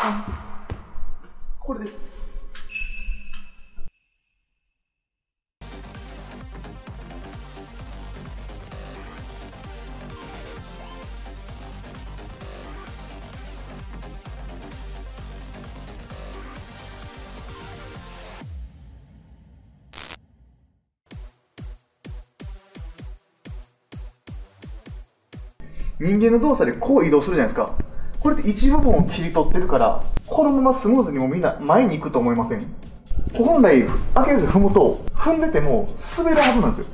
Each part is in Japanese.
これです。人間の動作でこう移動するじゃないですか。これって一部分を切り取ってるから、このままスムーズにもみんな前に行くと思いません？本来、アキレス踏むと、踏んでても滑るはずなんですよ。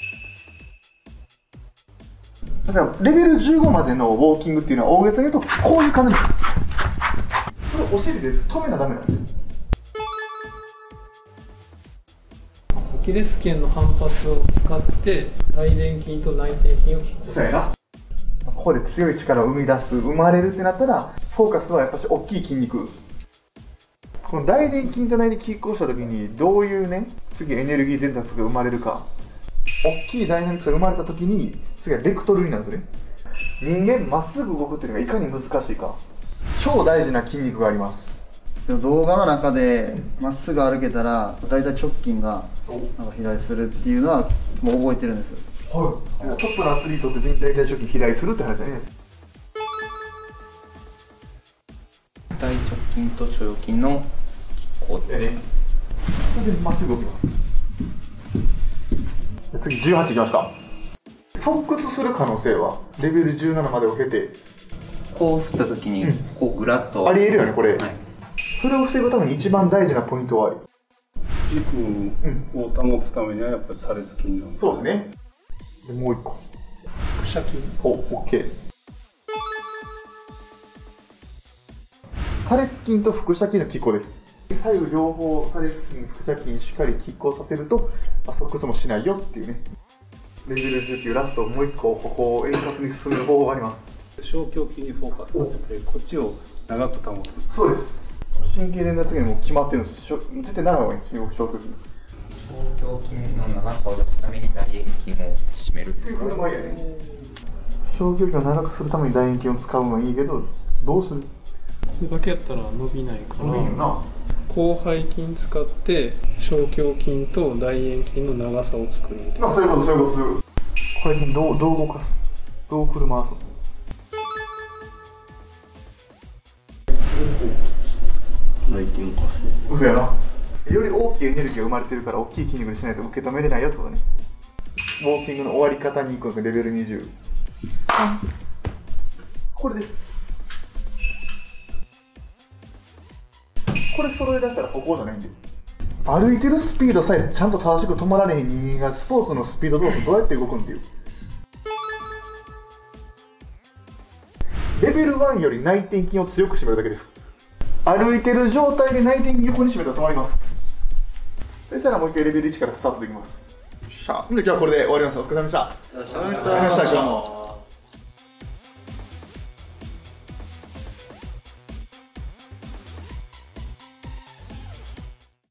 だからレベル15までのウォーキングっていうのは大げさに言うとこういう感じなんです。これお尻で止めなダメなんですよ。 アキレス腱の反発を使って大臀筋と内転筋を鍛える。 そうやな。ここで強い力を生み出す、生まれるってなったら、フォーカスはやっぱり大きい筋肉。この大臀筋と内転筋拮抗した時にどういうね、次エネルギー伝達が生まれるか。大きいダイナミクスが生まれた時に次はベクトルになるんですよね。人間まっすぐ動くっていうのがいかに難しいか。超大事な筋肉があります。 動画の中でまっすぐ歩けたら大体直筋がなんか肥大するっていうのはもう覚えてるんですよ。 はい、トップのアスリートって全体大腸筋肥大するって話じゃないですか。 大腸筋と腸腰筋の拮抗でね、それでまっすぐ動きます。次18いきますか。側屈する可能性はレベル17までを経てこう振った時にこうグラッと、 ありえるよねこれ、 はい、 それを防ぐために一番大事なポイントは軸を保つためにはやっぱり多裂筋なんです。 そうですね。でもう一個腹斜筋。 お、OK。多裂筋と腹斜筋の拮抗です。左右両方多裂筋、腹斜筋しっかり拮抗させると、側屈もしないよっていうね。レベル19ラストもう一個ここを円滑に進める方法があります。 小胸筋にフォーカスさせてこっちを長く保つ。 そうです。神経伝達源も決まってるんです。絶対長い方がいいんですよ、小胸筋。 小胸筋の長さを出すために大円筋を締めるっていう振る舞いやね。小胸筋を長くするために大円筋を使うのはいいけど、どうする？ それだけやったら伸びないから、 伸びるな。 広背筋使って小胸筋と大円筋の長さを作るみたいな。 まあそういうことそういうことそういうこと。これどう動かす？どう振る舞わすの？ 内転をかす。 嘘やな。より大きいエネルギーが生まれてるから大きい筋肉にしないと受け止めれないよってことね。ウォーキングの終わり方に行くんですよ、レベル20。これです。これ揃え出したら歩行じゃないんで。歩いてるスピードさえちゃんと正しく止まられへん人間がスポーツのスピード動作どうやって動くんっていう。レベル1より内転筋を強く締めるだけです。歩いてる状態で内転筋横に締めたら止まります。そしたらもう一回レベル1からスタートできます。じゃあこれで終わります。お疲れ様でした。 ありがとうございました。今日も。